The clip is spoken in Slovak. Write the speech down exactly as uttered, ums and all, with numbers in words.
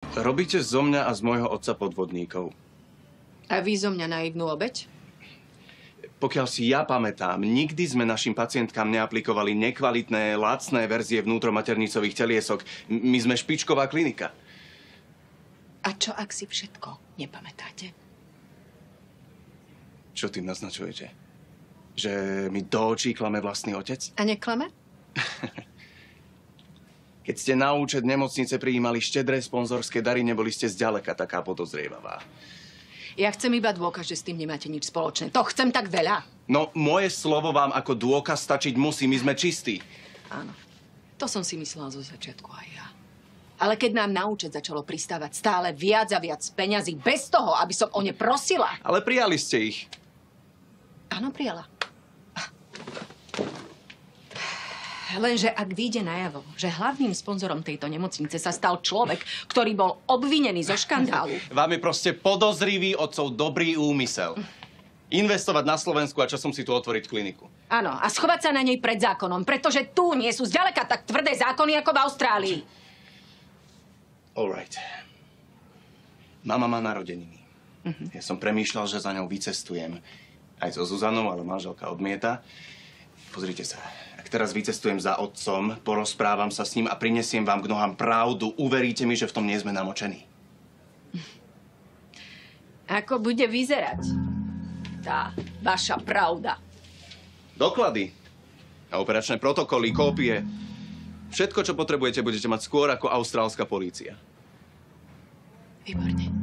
Robíte zo mňa a z môjho otca podvodníkov. A vy zo mňa naivnú obeť? Pokiaľ si ja pamätám, nikdy sme našim pacientkám neaplikovali nekvalitné, lacné verzie vnútromaternicových teliesok. My sme špičková klinika. A čo, ak si všetko nepamätáte? Čo tým naznačujete? Že mi do očí klame vlastný otec? A neklame? Keď ste na účet nemocnice prijímali štedré sponzorské dary, neboli ste zďaleka taká podozrievavá. Ja chcem iba dôkaz, že s tým nemáte nič spoločné. To chcem tak veľa. No, moje slovo vám ako dôkaz stačiť musí. My sme čistí. Áno. To som si myslela zo začiatku aj ja. Ale keď nám na účet začalo pristávať stále viac a viac peňazí, bez toho, aby som o ne prosila. Ale prijali ste ich. Áno, prijala. Lenže ak vyjde najavo, že hlavným sponzorom tejto nemocnice sa stal človek, ktorý bol obvinený zo škandálu. Vám je proste podozrivý otcov dobrý úmysel. Investovať na Slovensku a časom si tu otvoriť kliniku. Áno, a schovať sa na nej pred zákonom, pretože tu nie sú zďaleka tak tvrdé zákony ako v Austrálii. All right. Mama má narodeniny. Uh-huh. Ja som premýšľal, že za ňou vycestujem. Aj so Zuzanou, ale manželka odmieta. Pozrite sa. Ak teraz vycestujem za otcom, porozprávam sa s ním a prinesiem vám k nohám pravdu, uveríte mi, že v tom nie sme namočení. Ako bude vyzerať tá vaša pravda? Doklady a operačné protokoly, kópie. Všetko, čo potrebujete, budete mať skôr ako austrálska polícia. Výborne.